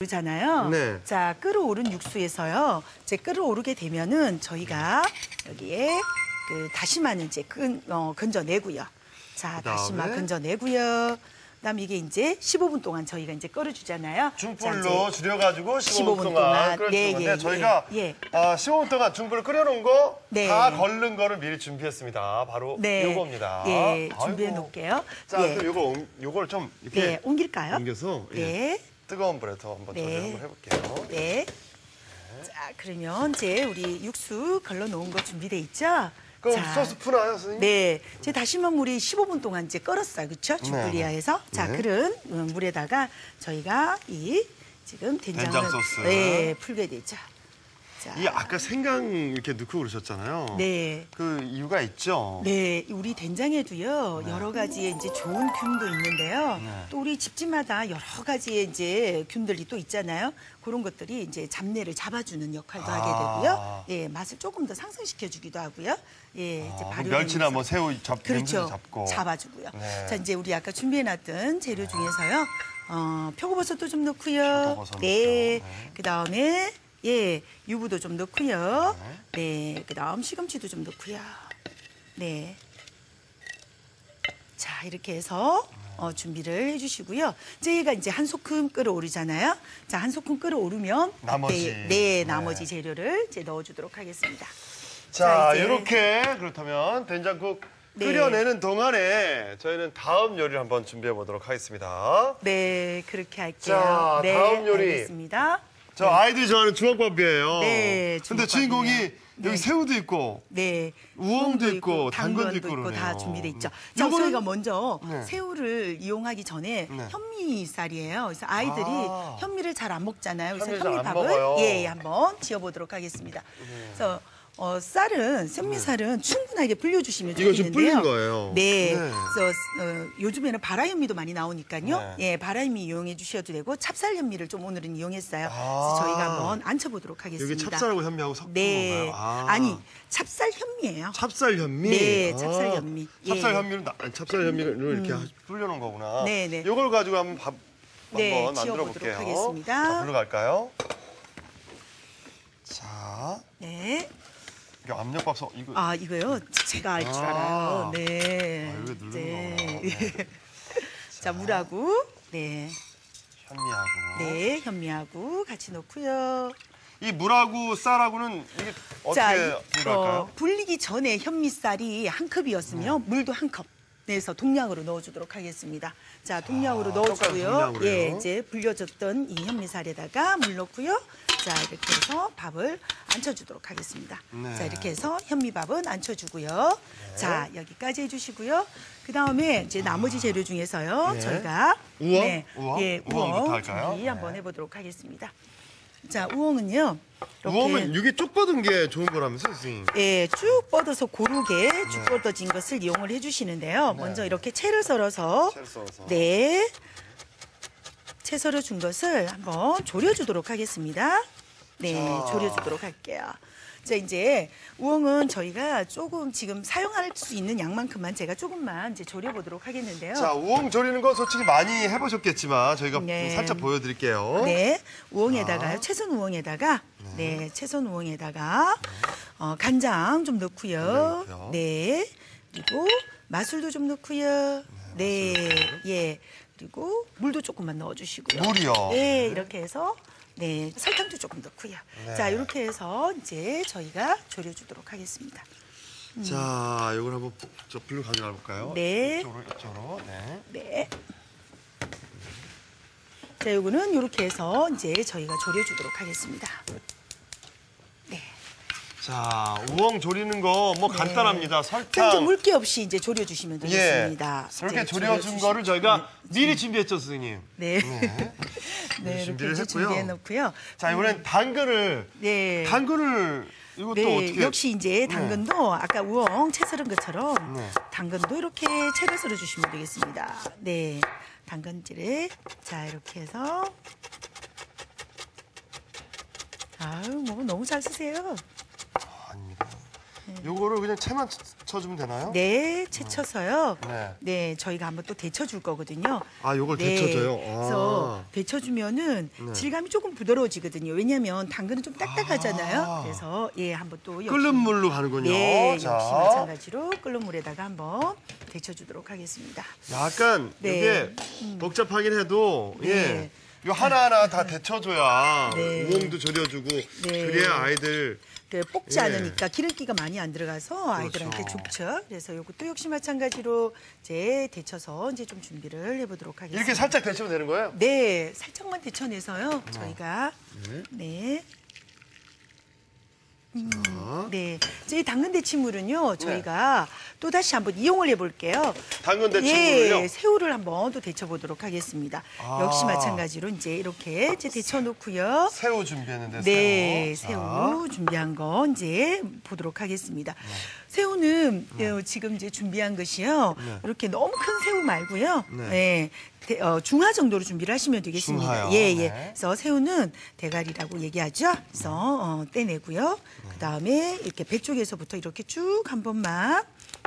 잖아요. 네. 자, 끓어오른 육수에서요. 이제 끓어오르게 되면은 저희가 여기에 그 다시마는 이제 건져내고요. 자, 그다음에? 다시마 건져내고요. 그다음 이게 이제 15분 동안 저희가 이제 끓여주잖아요. 중불로 줄여가지고 15분 15분 동안 동안. 끓여주는 네, 건데 예, 저희가 예. 15분 동안 중불을 끓여놓은 거 네. 다 걸른 거를 미리 준비했습니다. 바로 네. 요겁니다. 예, 아이고. 준비해 놓을게요. 자, 예. 그럼 요걸 좀 이렇게 네, 옮길까요? 옮겨서 예. 네. 뜨거운 불에 더 한번 조리 한번 해볼게요. 네. 자, 그러면 이제 우리 육수 걸러 놓은 거 준비돼 있죠? 그럼 자, 소스 푸나요, 선생님? 네, 제 다시마 물이 15분 동안 이제 끓었어요, 그렇죠? 중불 이하에서. 자, 네. 그런 물에다가 저희가 이 지금 된장을 된장 소스. 네, 풀게 되죠. 자, 이 아까 생강 이렇게 넣고 그러셨잖아요. 네. 그 이유가 있죠? 네, 우리 된장에도요 여러 가지의 이제 좋은 균도 있는데요. 네. 또 우리 집집마다 여러 가지의 이제 균들이 또 있잖아요. 그런 것들이 이제 잡내를 잡아주는 역할도 하게 되고요. 예, 맛을 조금 더 상승시켜주기도 하고요. 예, 이제 발효되면서. 멸치나 뭐 새우 냄새도 그렇죠. 잡고. 잡아주고요. 네. 자, 이제 우리 아까 준비해놨던 재료 중에서요. 표고버섯도 좀 넣고요. 표고버섯 네. 넣죠. 네. 그 다음에 예, 유부도 좀 넣고요. 네. 그 다음 시금치도 좀 넣고요. 네. 자, 이렇게 해서 준비를 해주시고요. 저희가 이제 한 소끔 끓어오르잖아요. 자, 한 소끔 끓어오르면 나머지. 네, 네. 나머지 재료를 이제 넣어주도록 하겠습니다. 자, 이제- 이렇게 그렇다면 된장국 네. 끓여내는 동안에 저희는 다음 요리를 한번 준비해 보도록 하겠습니다. 네, 그렇게 할게요. 자, 네, 다음 요리. 알겠습니다. 저 아이들이 좋아하는 주먹밥이에요. 네, 근데 주먹밥이에요. 주인공이 네. 여기 새우도 있고 네, 우엉도 있고 당근도 있고 다 그러네요. 준비돼 있죠. 자, 요거는- 저희가 먼저 네. 새우를 이용하기 전에 네. 현미쌀이에요. 그래서 아이들이 아. 현미를 잘 안 먹잖아요. 그래서 현미를 잘안 현미밥을 먹어요. 예, 한번 지어보도록 하겠습니다. 그래서 쌀은 현미쌀은 충분하게 불려주시면 이거 지금 좋겠는데요. 불린 거예요. 네. 네. 그래서 요즘에는 바라현미도 많이 나오니까요. 네. 예, 바라현미 이용해 주셔도 되고 찹쌀 현미를 좀 오늘은 이용했어요. 아. 그래서 저희가 한번 안쳐보도록 하겠습니다. 여기 찹쌀하고 현미하고 섞은 네. 건가요? 아니, 찹쌀 현미예요. 찹쌀 현미? 네, 찹쌀 현미. 찹쌀 예. 현미를 찹쌀 현미를 이렇게 불려놓은 거구나. 네, 네. 이걸 가지고 한번 네, 만들어 지어보도록 볼게요. 하겠습니다. 자, 불러 갈까요? 자, 네. 이게 압력밥솥 이거 아, 이거요? 제가 알 줄 알아요. 네. 아, 이거 누르는 거구나. 네. 자, 물하고, 네. 현미하고. 네, 현미하고 같이 넣고요. 이 물하고 쌀하고는 이게 어떻게 불릴까요? 불리기 전에 현미쌀이 한 컵이었으면 물도 한 컵. 내서 동량으로 넣어주도록 하겠습니다. 자, 동량으로 똑같은 넣어주고요. 동량으로요? 예, 이제 불려졌던 이 현미쌀에다가 물 넣고요. 자, 이렇게 해서 밥을 안쳐주도록 하겠습니다. 네. 자, 이렇게 해서 현미밥은 안쳐주고요. 자, 여기까지 해주시고요. 그 다음에 이제 나머지 재료 중에서요. 네. 저희가 우엉? 우엉? 예, 우엉부터 우엉 할까요? 준비 한번 해보도록 하겠습니다. 자, 우엉은요. 이렇게 우엉은 이게 쪽 뻗은 게 좋은 거라면서요, 선생님? 예, 쭉 뻗어서 고르게 쭉 뻗어진 것을 이용을 해주시는데요. 먼저 이렇게 채를 썰어서 채를 썰어서. 네, 채 썰어준 것을 한번 졸여주도록 하겠습니다. 네, 자. 졸여주도록 할게요. 자, 이제 우엉은 저희가 조금 지금 사용할 수 있는 양만큼만 제가 조금만 이제 졸여보도록 하겠는데요. 자, 우엉 조리는 거 솔직히 많이 해보셨겠지만 저희가 네. 살짝 보여드릴게요. 네, 우엉에다가요. 채선 우엉에다가 네, 채선 우엉에다가 간장 좀 넣고요. 넣고요. 네, 그리고 마술도 좀 넣고요. 네, 예, 그리고 물도 조금만 넣어주시고요. 물이요? 네, 이렇게 해서 네, 설탕도 조금 넣고요. 네. 자, 이렇게 해서 이제 저희가 졸여주도록 하겠습니다. 자, 이걸 한번 저 불로 가져가 볼까요? 네. 이쪽으로. 네. 네. 자, 요거는 이렇게 해서 이제 저희가 졸여주도록 하겠습니다. 네. 자, 우엉 조리는 거 뭐 간단합니다. 그냥 설탕. 물기 없이 이제 졸여주시면 되겠습니다. 이렇게 이제 졸여준 거를 저희가 미리 준비했죠, 선생님. 네. 네. 네, 이렇게 준비를 이제 했고요. 준비해 놓고요. 자, 이번엔 당근을. 네. 당근을 이것도 네, 어떻게? 역시 이제 당근도 아까 우엉 채 썰은 것처럼 네. 당근도 이렇게 채를 썰어 주시면 되겠습니다. 네. 당근질에 자, 이렇게 해서 아유, 뭐 너무 잘 쓰세요. 아닙니다. 요거를 그냥 채만 쳐주면 되나요? 네, 채 쳐서요. 네. 네, 저희가 한번 또 데쳐줄 거거든요. 아, 요걸 네, 데쳐줘요? 그래서 데쳐주면은 네. 질감이 조금 부드러워지거든요. 왜냐하면 당근은 좀 딱딱하잖아요. 그래서 예, 한번 또 끓는 물로 가는군요. 네, 역시 자. 마찬가지로 끓는 물에다가 한번 데쳐주도록 하겠습니다. 약간 네. 이게 복잡하긴 해도 네. 예. 요 하나하나 다 데쳐줘야 네. 우엉도 절여주고 그래야 아이들 네, 볶지 예. 않으니까 기름기가 많이 안 들어가서 아이들한테 그렇죠. 좋죠. 그래서 이것도 역시 마찬가지로 이제 데쳐서 이제 좀 준비를 해보도록 하겠습니다. 이렇게 살짝 데치면 되는 거예요? 네, 살짝만 데쳐내서요. 저희가 네. 네, 이제 이 당근 데치물은요. 저희가 또 다시 한번 이용을 해볼게요. 당근 데치물을요? 예, 새우를 한번 또 데쳐보도록 하겠습니다. 역시 마찬가지로 이제 이렇게 이제 데쳐놓고요. 새우 준비했는데 네, 새우. 새우 준비한 거 이제 보도록 하겠습니다. 새우는 지금 이제 준비한 것이요. 이렇게 너무 큰 새우 말고요. 네. 중화 정도로 준비를 하시면 되겠습니다. 중화요? 예, 네. 예. 그래서 새우는 대가리라고 얘기하죠. 그래서 떼내고요. 그 다음에 이렇게 배 쪽에서부터 이렇게 쭉 한 번만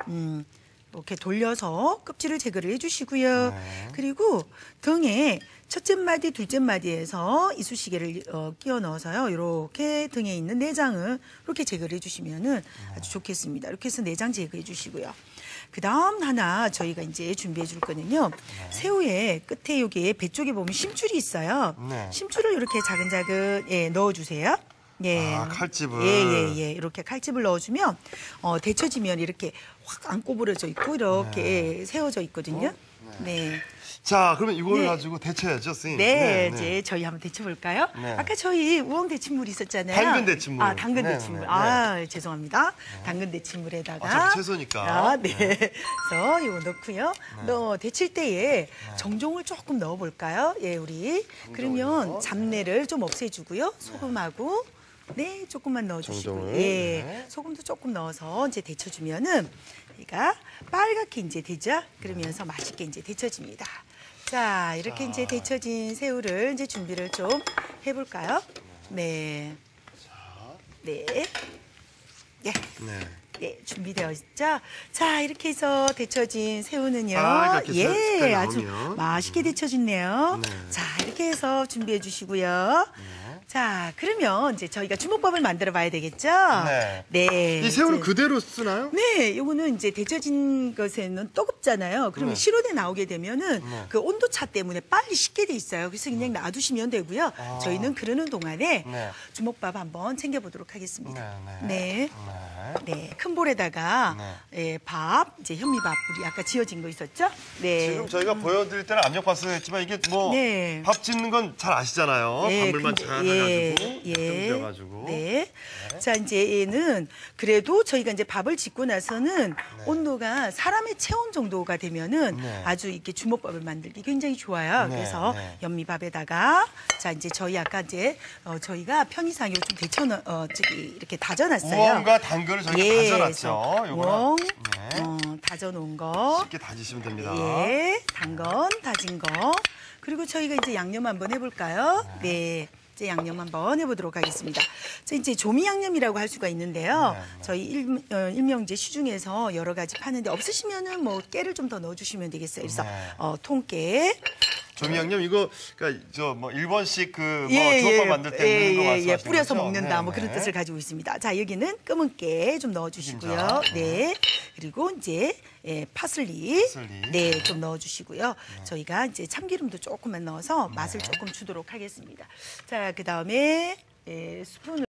이렇게 돌려서 껍질을 제거를 해주시고요. 그리고 등에 첫째 마디, 둘째 마디에서 이쑤시개를 끼워 넣어서요. 이렇게 등에 있는 내장을 이렇게 제거를 해주시면은 아주 좋겠습니다. 이렇게 해서 내장 제거해 주시고요. 그 다음 하나 저희가 이제 준비해 줄 거는요. 새우의 끝에 여기에 배 쪽에 보면 심줄이 있어요. 네. 심줄을 이렇게 자근자근 예, 넣어주세요. 예. 아, 칼집을. 예. 이렇게 칼집을 넣어주면 데쳐지면 이렇게 확 안 꼬부러져 있고 이렇게 세워져 있거든요. 네. 자, 그러면 이걸 네. 가지고 데쳐야죠, 선생님. 네, 이제 저희 한번 데쳐볼까요? 네. 아까 저희 우엉 데침물 있었잖아요. 당근 데침물. 아, 당근 네, 데침물. 네, 아, 죄송합니다. 당근 데침물에다가. 어차피 채소니까. 아, 네. 그래서 이거 넣고요. 데칠 때에 정종을 조금 넣어볼까요? 예, 우리. 그러면 잡내를 좀 없애주고요. 소금하고. 네, 조금만 넣어주시고, 정종을. 예, 네. 소금도 조금 넣어서 이제 데쳐주면은 얘가 빨갛게 이제 되죠. 그러면서 맛있게 이제 데쳐집니다. 자, 이렇게 이제 데쳐진 새우를 이제 준비를 좀 해볼까요? 네, 네, 예. 네. 네, 준비되어 있죠? 자, 이렇게 해서 데쳐진 새우는요. 빨갛게 색깔이 아주 나오면. 맛있게 데쳐졌네요. 네. 자, 이렇게 해서 준비해 주시고요. 자, 그러면 이제 저희가 주먹밥을 만들어 봐야 되겠죠? 네. 네. 이 새우는 이제- 그대로 쓰나요? 네, 요거는 이제 데쳐진 것에는 뜨겁잖아요. 그러면 네. 실온에 나오게 되면은 네. 그 온도 차 때문에 빨리 식게 돼 있어요. 그래서 그냥 놔두시면 되고요. 저희는 그러는 동안에 네. 주먹밥 한번 챙겨보도록 하겠습니다. 네. 네. 네. 네, 큰 볼에다가 예, 밥, 이제 현미밥 우리 아까 지어진 거 있었죠? 네. 지금 저희가 보여드릴 때는 압력밥솥 했지만 이게 뭐 네. 밥 짓는 건 잘 아시잖아요. 예, 단물만 근데- 잘 해가지고 뜸들여가지고. 네. 자, 이제 얘는 그래도 저희가 이제 밥을 짓고 나서는 온도가 사람의 체온 정도가 되면은 네. 아주 이렇게 주먹밥을 만들기 굉장히 좋아요. 네, 그래서 네. 연미밥에다가 자, 이제 저희 아까 이제 저희가 편의상에 좀 이렇게 다져놨어요. 우엉과 당근을 저희가 다져놨죠. 그래서 요거는 우엉 네. 다져놓은 거. 쉽게 다지시면 됩니다. 예, 당근 다진 거. 그리고 저희가 이제 양념 한번 해볼까요? 네. 이제 양념 한번 해보도록 하겠습니다. 자, 이제 조미 양념이라고 할 수가 있는데요. 저희 일명제 시중에서 여러 가지 파는데 없으시면은 뭐 깨를 좀 더 넣어주시면 되겠어요. 그래서 통깨. 조미양념 이거 그러니까 저 뭐 일본식 그 뭐 주먹밥 만들 때 넣는 거 말씀하시는 뿌려서 거죠? 먹는다 뭐 네, 그런 네. 뜻을 가지고 있습니다. 자, 여기는 검은 깨 좀 넣어주시고요. 흰자. 네. 그리고 이제 파슬리, 파슬리. 네, 좀 넣어주시고요. 저희가 이제 참기름도 조금만 넣어서 맛을 조금 주도록 하겠습니다. 자, 그 다음에 스푼을